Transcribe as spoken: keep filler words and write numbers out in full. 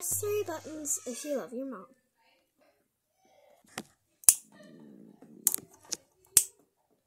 press three buttons if you love your mom.